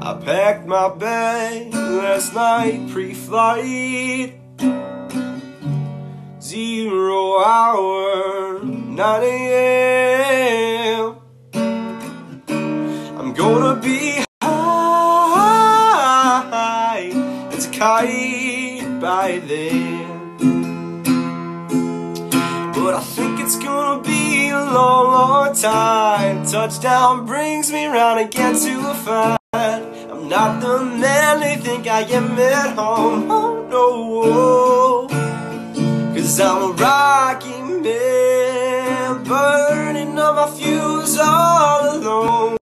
I packed my bag last night, pre-flight, 0 hour, 9 a.m. I'm gonna be high as a kite by then, but I think it's gonna be a long, long time. Touchdown brings me round again to a fight. I'm not the man they think I am at home, oh no, 'cause I'm a rocky man, burning up my fuse all alone.